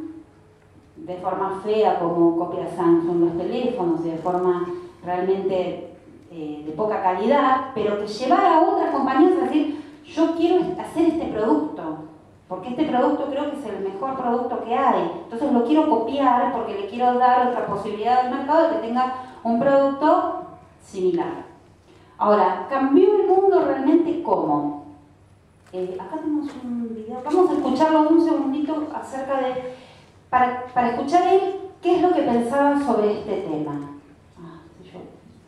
de forma fea, como copia Samsung los teléfonos, y de forma realmente eh, de poca calidad, pero que llevara a otras compañías a decir: yo quiero hacer este producto, porque este producto creo que es el mejor producto que hay, entonces lo quiero copiar porque le quiero dar otra posibilidad al mercado de que tenga un producto similar. Ahora, ¿cambió el mundo realmente cómo? Eh, acá tenemos un video, vamos a escucharlo un segundito acerca de, para, para escuchar él qué es lo que pensaba sobre este tema. Ah, sí, yo.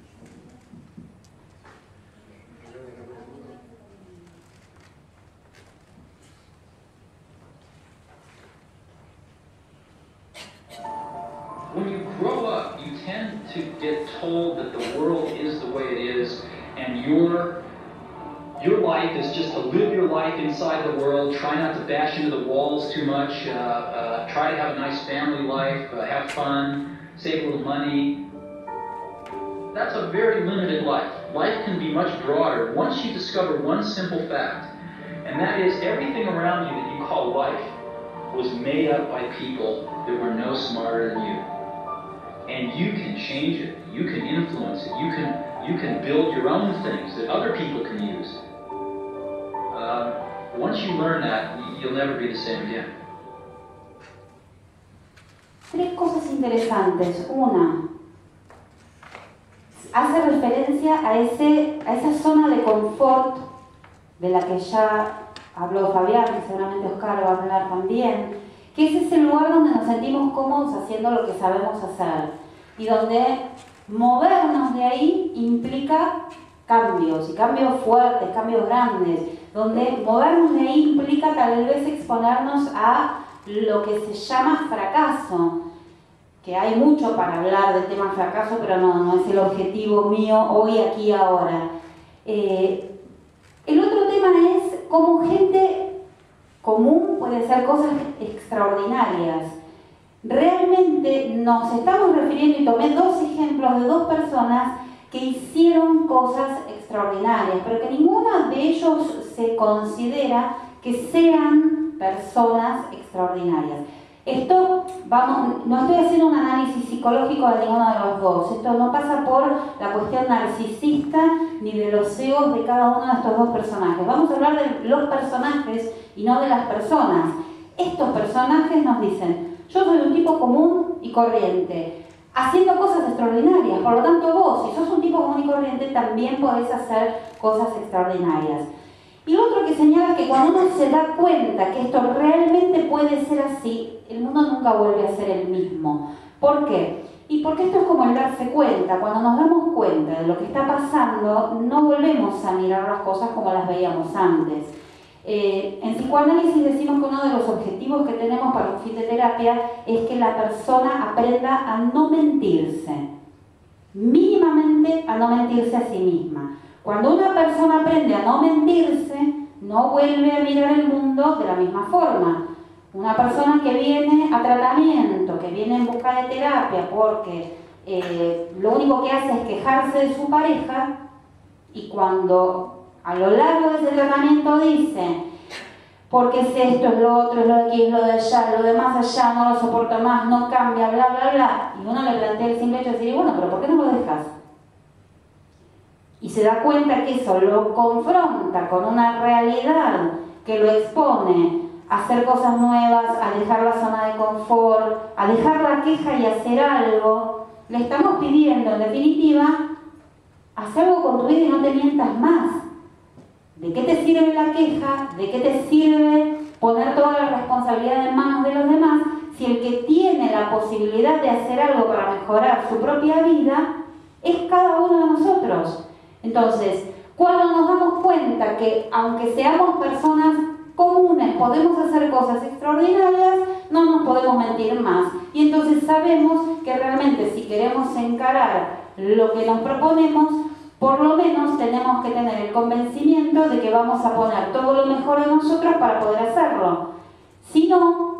When you grow up, you tend to get told that the world is the way it is, and your your life is just to live your life inside the world, try not to bash into the walls too much, uh, uh, try to have a nice family life, uh, have fun, save a little money. That's a very limited life. Life can be much broader once you discover one simple fact, and that is everything around you that you call life was made up by people that were no smarter than you. And you can change it, you can influence it, you can, you can build your own things that other people can use. Uh, once you learn that, you'll never be the same again. Tres cosas interesantes. Una, hace referencia a, ese, a esa zona de confort de la que ya habló Fabián, que seguramente Oscar va a hablar también, que es ese lugar donde nos sentimos cómodos haciendo lo que sabemos hacer y donde movernos de ahí implica cambios, y cambios fuertes, cambios grandes, donde movernos de ahí implica tal vez exponernos a lo que se llama fracaso, que hay mucho para hablar del tema fracaso, pero no, no es el objetivo mío hoy, aquí, ahora. Eh, el otro tema es cómo gente común puede ser cosas extraordinarias. Realmente nos estamos refiriendo, y tomé dos ejemplos de dos personas que hicieron cosas extraordinarias, pero que ninguno de ellos se considera que sean personas extraordinarias. Esto, vamos, no estoy haciendo un análisis psicológico de ninguno de los dos. Esto no pasa por la cuestión narcisista ni de los egos de cada uno de estos dos personajes. Vamos a hablar de los personajes y no de las personas. Estos personajes nos dicen: yo soy un tipo común y corriente, haciendo cosas extraordinarias. Por lo tanto, vos, si sos un tipo común y corriente, también podés hacer cosas extraordinarias. Y lo otro que señala es que cuando uno se da cuenta que esto realmente puede ser así, el mundo nunca vuelve a ser el mismo. ¿Por qué? Y porque esto es como el darse cuenta. Cuando nos damos cuenta de lo que está pasando, no volvemos a mirar las cosas como las veíamos antes. Eh, en psicoanálisis decimos que uno de los objetivos que tenemos para un fin de terapia es que la persona aprenda a no mentirse, mínimamente a no mentirse a sí misma. Cuando una persona aprende a no mentirse, no vuelve a mirar el mundo de la misma forma. Una persona que viene a tratamiento, que viene en busca de terapia porque eh, lo único que hace es quejarse de su pareja, y cuando a lo largo de ese tratamiento dice: porque es esto, es lo otro, es lo de aquí, es lo de allá, lo de más allá, no lo soporto más, no cambia, bla, bla, bla, y uno le plantea el simple hecho de decir: bueno, pero ¿por qué no lo dejas? Y se da cuenta que eso lo confronta con una realidad que lo expone a hacer cosas nuevas, a dejar la zona de confort, a dejar la queja y hacer algo. Le estamos pidiendo, en definitiva, haz algo con tu vida y no te mientas más. ¿De qué te sirve la queja? ¿De qué te sirve poner toda la responsabilidad en manos de los demás si el que tiene la posibilidad de hacer algo para mejorar su propia vida es cada uno de nosotros? Entonces, cuando nos damos cuenta que aunque seamos personas comunes, podemos hacer cosas extraordinarias, no nos podemos mentir más. Y entonces sabemos que realmente si queremos encarar lo que nos proponemos, por lo menos tenemos que tener el convencimiento de que vamos a poner todo lo mejor de nosotros para poder hacerlo. Si no,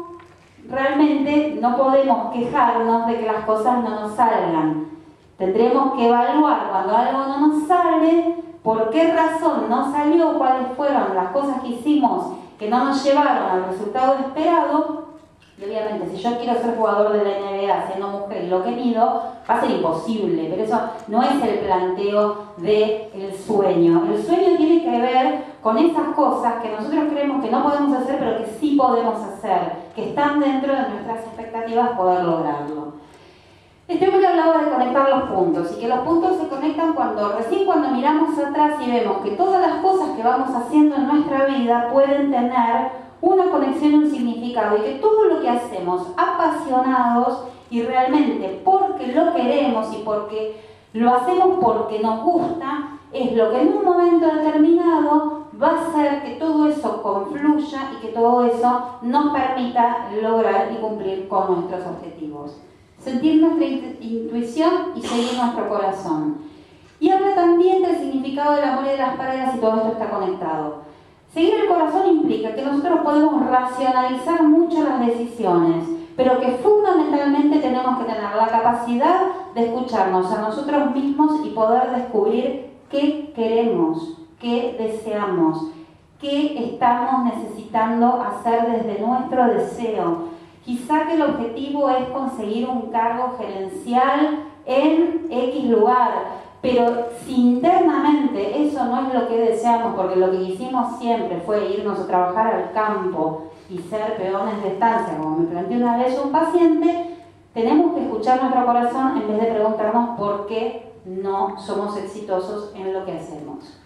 realmente no podemos quejarnos de que las cosas no nos salgan. Tendremos que evaluar cuando algo no nos sale, por qué razón no salió, cuáles fueron las cosas que hicimos que no nos llevaron al resultado esperado. Y obviamente, si yo quiero ser jugador de la N B A siendo mujer y lo que mido, va a ser imposible, pero eso no es el planteo del sueño. El sueño tiene que ver con esas cosas que nosotros creemos que no podemos hacer, pero que sí podemos hacer, que están dentro de nuestras expectativas poder lograrlo. Este hombre hablaba de conectar los puntos, y que los puntos se conectan cuando, recién cuando miramos atrás y vemos que todas las cosas que vamos haciendo en nuestra vida pueden tener una conexión y un significado, y que todo lo que hacemos apasionados y realmente porque lo queremos y porque lo hacemos porque nos gusta, es lo que en un momento determinado va a hacer que todo eso confluya y que todo eso nos permita lograr y cumplir con nuestros objetivos. Sentir nuestra intuición y seguir nuestro corazón. Y habla también del significado del amor y de las parejas, y todo esto está conectado. Seguir el corazón implica que nosotros podemos racionalizar mucho las decisiones, pero que fundamentalmente tenemos que tener la capacidad de escucharnos a nosotros mismos y poder descubrir qué queremos, qué deseamos, qué estamos necesitando hacer desde nuestro deseo. Quizá que el objetivo es conseguir un cargo gerencial en X lugar, pero si internamente eso no es lo que deseamos, porque lo que hicimos siempre fue irnos a trabajar al campo y ser peones de estancia, como me planteó una vez un paciente, tenemos que escuchar nuestro corazón en vez de preguntarnos por qué no somos exitosos en lo que hacemos.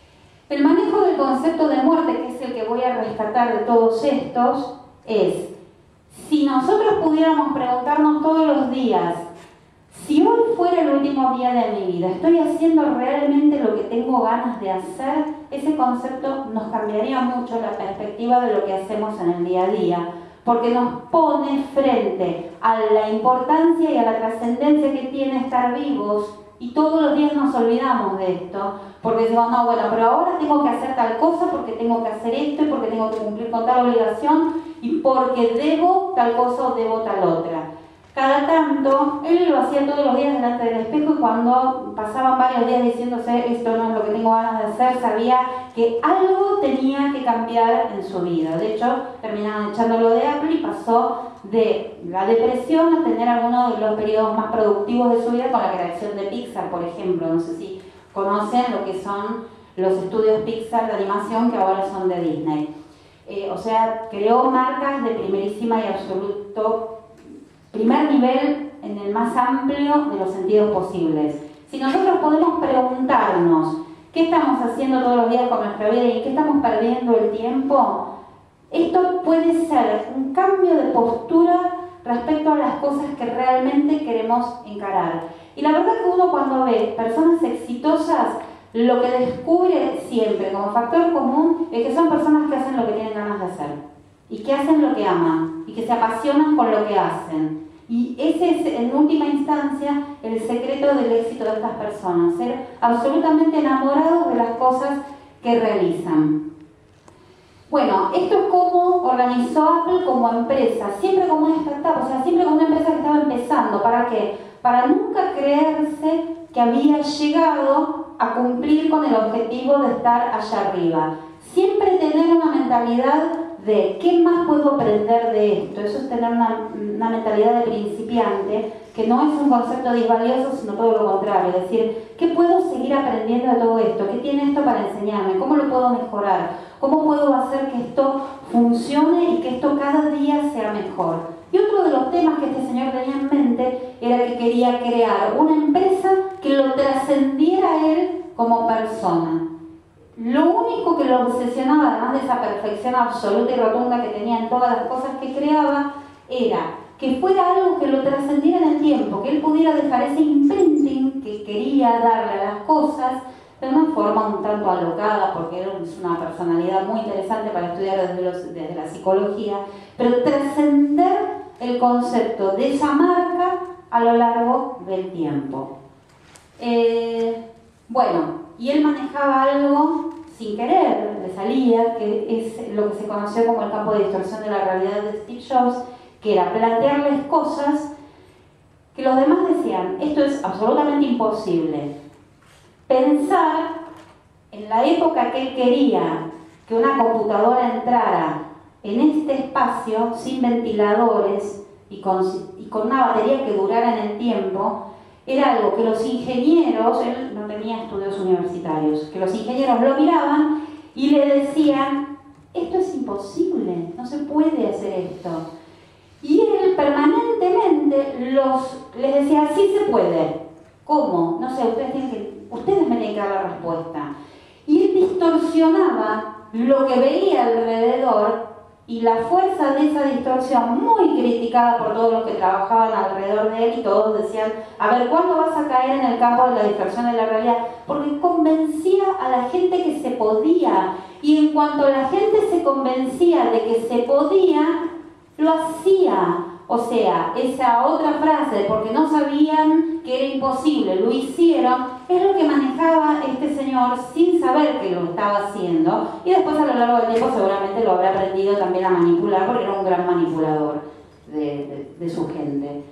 El manejo del concepto de muerte, que es el que voy a rescatar de todos estos, es: si nosotros pudiéramos preguntarnos todos los días, si hoy fuera el último día de mi vida, ¿estoy haciendo realmente lo que tengo ganas de hacer? Ese concepto nos cambiaría mucho la perspectiva de lo que hacemos en el día a día, porque nos pone frente a la importancia y a la trascendencia que tiene estar vivos y todos los días nos olvidamos de esto, porque decimos, no, bueno, pero ahora tengo que hacer tal cosa, porque tengo que hacer esto, y porque tengo que cumplir con tal obligación, y porque debo tal cosa o debo tal otra. Cada tanto, él lo hacía todos los días delante del espejo, y cuando pasaban varios días diciéndose, esto no es lo que tengo ganas de hacer, sabía que algo tenía que cambiar en su vida. De hecho, terminaron echándolo de Apple y pasó de la depresión a tener algunos de los periodos más productivos de su vida con la creación de Pixar, por ejemplo. No sé si conocen lo que son los estudios Pixar de animación, que ahora son de Disney. Eh, o sea, creó marcas de primerísima y absoluto primer nivel en el más amplio de los sentidos posibles. Si nosotros podemos preguntarnos qué estamos haciendo todos los días con nuestra vida y qué estamos perdiendo el tiempo, esto puede ser un cambio de postura respecto a las cosas que realmente queremos encarar. Y la verdad que uno cuando ve personas exitosas, lo que descubre siempre como factor común es que son personas que hacen lo que tienen ganas de hacer y que hacen lo que aman y que se apasionan con lo que hacen. Y ese es, en última instancia, el secreto del éxito de estas personas, ser absolutamente enamorados de las cosas que realizan. Bueno, esto es como organizó Apple como empresa, siempre como una startup, o sea, siempre como una empresa que estaba empezando. ¿Para qué? Para nunca creerse que había llegado a cumplir con el objetivo de estar allá arriba. Siempre tener una mentalidad de ¿qué más puedo aprender de esto? Eso es tener una, una mentalidad de principiante, que no es un concepto disvalioso, sino todo lo contrario. Es decir, ¿qué puedo seguir aprendiendo de todo esto? ¿Qué tiene esto para enseñarme? ¿Cómo lo puedo mejorar? ¿Cómo puedo hacer que esto funcione y que esto cada día sea mejor? Y otro de los temas que este señor tenía en mente era que quería crear una empresa que lo trascendiera a él como persona. Lo único que lo obsesionaba, además de esa perfección absoluta y rotunda que tenía en todas las cosas que creaba, era que fuera algo que lo trascendiera en el tiempo, que él pudiera dejar ese imprinting que quería darle a las cosas de una forma un tanto alocada, porque él es una personalidad muy interesante para estudiar desde, los, desde la psicología, pero trascender el concepto de esa marca a lo largo del tiempo. Eh, bueno, y él manejaba algo sin querer, le salía, que es lo que se conoció como el campo de distorsión de la realidad de Steve Jobs, que era plantearles cosas que los demás decían, esto es absolutamente imposible. Pensar en la época que él quería que una computadora entrara en este espacio sin ventiladores y con, y con una batería que durara en el tiempo, era algo que los ingenieros, él no tenía estudios universitarios, que los ingenieros lo miraban y le decían, esto es imposible, no se puede hacer esto. Y él permanentemente los, les decía, sí se puede. ¿Cómo? No sé, ustedes, tienen que, ustedes me tienen que dar la respuesta. Y él distorsionaba lo que veía alrededor, y la fuerza de esa distorsión, muy criticada por todos los que trabajaban alrededor de él, y todos decían, a ver, ¿cuándo vas a caer en el campo de la distorsión de la realidad? Porque convencía a la gente que se podía, y en cuanto la gente se convencía de que se podía, lo hacía. O sea, esa otra frase, porque no sabían que era imposible, lo hicieron, es lo que manejaba este señor sin saber que lo estaba haciendo, y después a lo largo del tiempo seguramente lo habrá aprendido también a manipular, porque era un gran manipulador de, de, de su gente.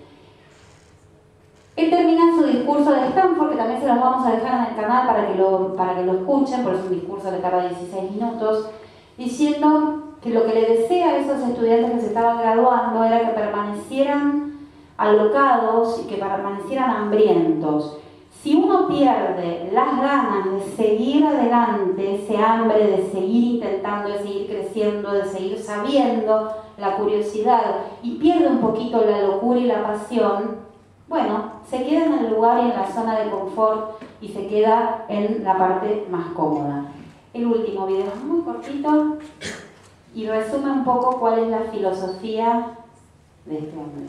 Él termina su discurso de Stanford, que también se los vamos a dejar en el canal para que lo, para que lo escuchen, porque es un discurso que tarda dieciséis minutos, diciendo que lo que le desea a esos estudiantes que se estaban graduando era que permanecieran alocados y que permanecieran hambrientos. Si uno pierde las ganas de seguir adelante, ese hambre de seguir intentando, de seguir creciendo, de seguir sabiendo, la curiosidad, y pierde un poquito la locura y la pasión, bueno, se queda en el lugar y en la zona de confort y se queda en la parte más cómoda. El último video es muy cortito y resume un poco cuál es la filosofía de este hombre.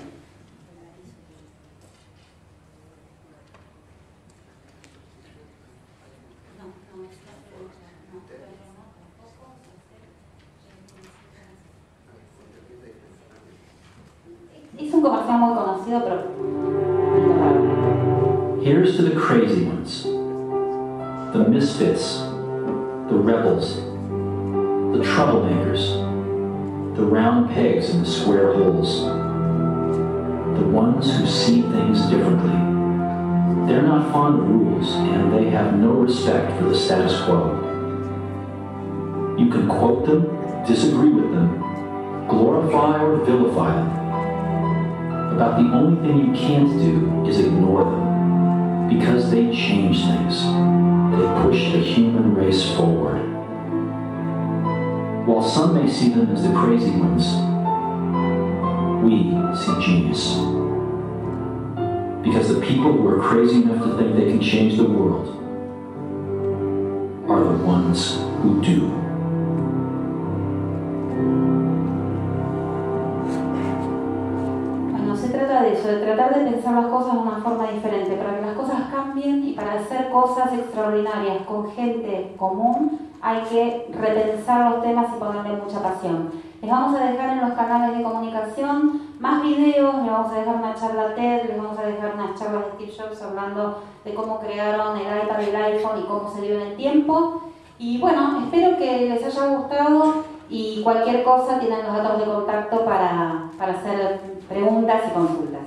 Es un comercial muy conocido, pero Here's to the crazy ones, the misfits, the rebels, the troublemakers, the round pegs in the square holes, the ones who see things differently. They're not fond of rules, and they have no respect for the status quo. You can quote them, disagree with them, glorify or vilify them. About the only thing you can't do is ignore them, because they change things. They push the human race forward. While some may see them as the crazy ones, we see genius. Because the people who are crazy enough to think they can change the world are the ones who do. Bueno, se trata de eso, de tratar de pensar las cosas de una forma diferente, para que las cosas cambien y para hacer cosas extraordinarias con gente común hay que repensar los temas y ponerle mucha pasión. Les vamos a dejar en los canales de comunicación más videos, les vamos a dejar una charla TED, les vamos a dejar unas charlas de Steve Jobs hablando de cómo crearon el iPad y el iPhone y cómo se dio en el tiempo. Y bueno, espero que les haya gustado y cualquier cosa tienen los datos de contacto para, para hacer preguntas y consultas.